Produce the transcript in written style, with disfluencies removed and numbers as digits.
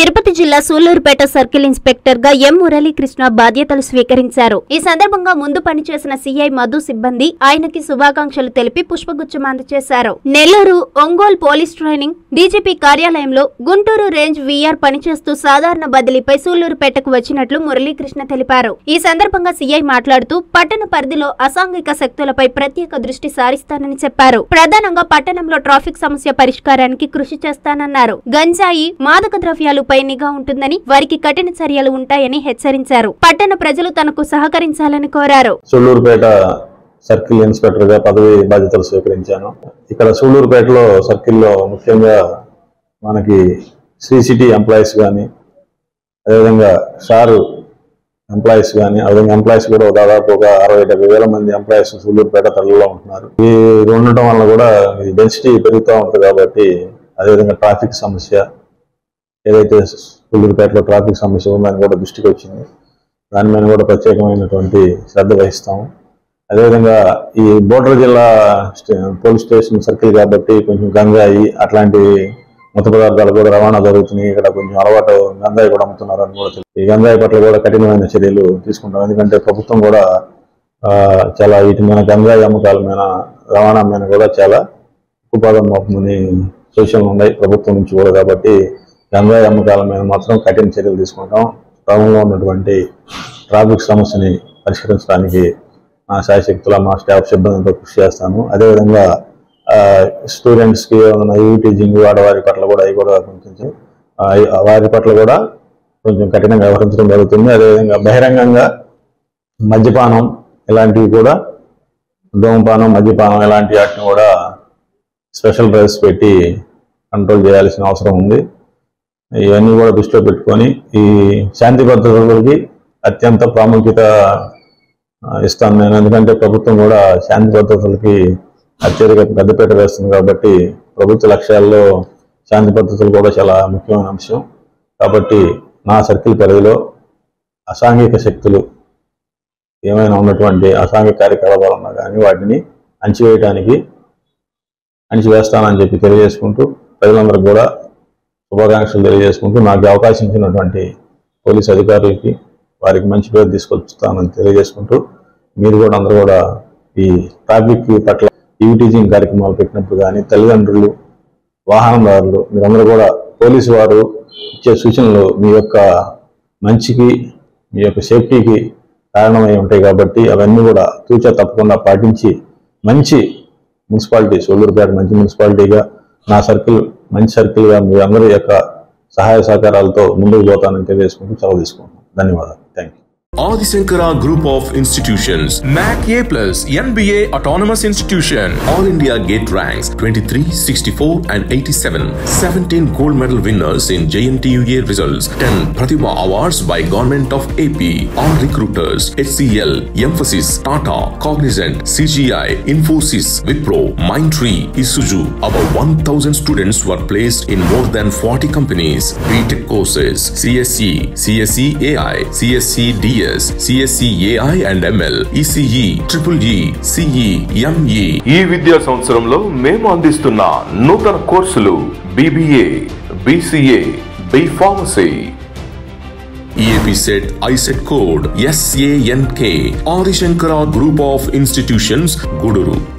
తిరుపతి జిల్లా Sullurpeta circle inspector గా ఎం మురళీకృష్ణ బాధ్యతలు స్వీకరించారు. ఈ సందర్భంగా ముందు పనిచేసిన సిఐ మధు సిబ్బంది ఆయనకి శుభాకాంక్షలు తెలిపి పుష్పగుచ్చం అందజేశారు. Nellore, Ongole police training DGP కార్యాలయంలో గుంటూరు రేంజ్ వీఆర్ పనిచేస్తూ సాధారణ బదిలీపై సూళ్లూరుపేటకు వచ్చినట్లు మురళీకృష్ణ తెలిపారు. ఈ సందర్భంగా సిఐ మాట్లాడుతూ పట్టణ పరిధిలో అసాంఘిక శక్తులపై ప్రత్యేక దృష్టి సారిస్తానని చెప్పారు. ప్రధానంగా పట్టణంలో ట్రాఫిక్ సమస్య పరిష్కారానికి కృషి చేస్తానన్నారు. గంజాయి, మాదక ద్రవ్యాలపై నిఘా ఉంటుందని, వారికి కఠిన చర్యలు ఉంటాయని హెచ్చరించారు. పట్టణ ప్రజలు తనకు సహకరించాలని కోరారు. సూళ్లూరుపేట సర్కిల్ ఇన్స్పెక్టర్ గా పదవి బాధ్యతలు స్వీకరించాను. ఇక్కడ సూళ్లూరుపేటలో సర్కిల్లో ముఖ్యంగా మనకి శ్రీ సిటీ ఎంప్లాయీస్ కానీ, అదేవిధంగా షారు ఎంప్లాయీస్ కానీ, అదేవిధంగా ఎంప్లాయీస్ కూడా దాదాపు ఒక 60-70 మంది ఎంప్లాయీస్ సూళ్లూరుపేట తల్లిలో ఉంటున్నారు. ఈ ఉండటం వల్ల కూడా డెన్సిటీ పెరుగుతూ ఉంటుంది కాబట్టి, అదేవిధంగా ట్రాఫిక్ సమస్య ఏదైతే సూళ్లూరుపేటలో ట్రాఫిక్ సమస్య ఉందని కూడా దృష్టికి వచ్చింది. దాని మీద కూడా ప్రత్యేకమైనటువంటి శ్రద్ధ వహిస్తాము. అదేవిధంగా ఈ బోర్డర్ జిల్లా పోలీస్ స్టేషన్ సర్కిల్ కాబట్టి కొంచెం గంజాయి అట్లాంటి మత్తు పదార్థాలు కూడా రవాణా జరుగుతున్నాయి. ఇక్కడ కొంచెం అలవాటు గంజాయి కూడా అమ్ముతున్నారు అని కూడా తెలుసు. ఈ గంజాయి పట్ల కూడా కఠినమైన చర్యలు తీసుకుంటాం. ఎందుకంటే ప్రభుత్వం కూడా చాలా వీటి మీద గంజాయి అమ్మకాల మీద, రవాణా మీద కూడా చాలా ఉపాధం అవుతుందని సూచనలు ఉన్నాయి ప్రభుత్వం నుంచి కూడా. కాబట్టి గంజాయి అమ్మకాల మీద మాత్రం కఠిన చర్యలు తీసుకుంటాం. టౌన్లో ఉన్నటువంటి ట్రాఫిక్ సమస్యని పరిష్కరించడానికి మా శాయశక్తుల మా స్టాఫ్ సిబ్బందితో కృషి చేస్తాను. అదేవిధంగా స్టూడెంట్స్కి ఏమైనా టీచింగ్ ఆడవారి పట్ల కూడా అవి కూడా కొంచెం వారి పట్ల కూడా కొంచెం కఠినంగా వ్యవహరించడం జరుగుతుంది. అదేవిధంగా బహిరంగంగా మద్యపానం ఇలాంటివి కూడా, ధూమపానం, మద్యపానం ఇలాంటి వాటిని కూడా స్పెషల్ డ్రైవ్స్ పెట్టి కంట్రోల్ చేయాల్సిన అవసరం ఉంది. ఇవన్నీ కూడా దృష్టిలో పెట్టుకొని ఈ శాంతి భద్రతలకి అత్యంత ప్రాముఖ్యత ఇస్తాను నేను. ఎందుకంటే ప్రభుత్వం కూడా శాంతి భద్రతలకి అత్యధిక పెద్దపీట వేస్తుంది కాబట్టి ప్రభుత్వ లక్ష్యాల్లో శాంతి భద్రతలు కూడా చాలా ముఖ్యమైన అంశం. కాబట్టి నా సర్కిల్ పరిధిలో అసాంఘిక శక్తులు ఏమైనా ఉన్నటువంటి అసాంఘిక కార్యకలాపాలు ఉన్నా కానీ వాటిని అణిచివేస్తానని చెప్పి తెలియజేసుకుంటూ, ప్రజలందరూ కూడా శుభాకాంక్షలు తెలియజేసుకుంటూ, నాకు అవకాశం ఇచ్చినటువంటి పోలీస్ అధికారులకి వారికి మంచి పేరు తీసుకొస్తానని తెలియజేసుకుంటూ, మీరు కూడా అందరూ కూడా ఈ ట్రాఫిక్ పట్ల టీచింగ్ కార్యక్రమాలు పెట్టినప్పుడు కానీ, తల్లిదండ్రులు, వాహనదారులు మీరందరూ కూడా పోలీసు వారు ఇచ్చే సూచనలు మీ యొక్క మంచికి, మీ యొక్క సేఫ్టీకి కారణమై ఉంటాయి. కాబట్టి అవన్నీ కూడా తూచా తప్పకుండా పాటించి మంచి మున్సిపాలిటీ, సూళ్లూరుపేట మంచి మున్సిపాలిటీగా, నా సర్కిల్ మంచి సర్కిల్గా మీ అందరి యొక్క సహాయ సహకారాలతో ముందుకు పోతానని తెలియజేసుకుంటూ సెలవు తీసుకుంటున్నాను. ధన్యవాదాలు. Thank you. Adi Shankara Group of Institutions, MAC A+, NBA Autonomous Institution, All India Gate ranks 23, 64 and 87, 17 gold medal winners in JNTUA results, 10 Pratibha Awards by Government of AP, all recruiters, HCL, Emphasis, Tata, Cognizant, CGI, Infosys, Wipro, Mindtree, Isuzu. About 1,000 students were placed in more than 40 companies. BTech courses, CSE, CSE AI, CSE DS, CSE AI and ML, ECE, EEE, CE, ME. ఈ విద్యా సంవత్సరంలో మేము అందిస్తున్న నూతన కోర్సులు BBA, BCA, B Pharmacy. EAP set ISET code SANK. Adi Shankara Group of Institutions, Guduru.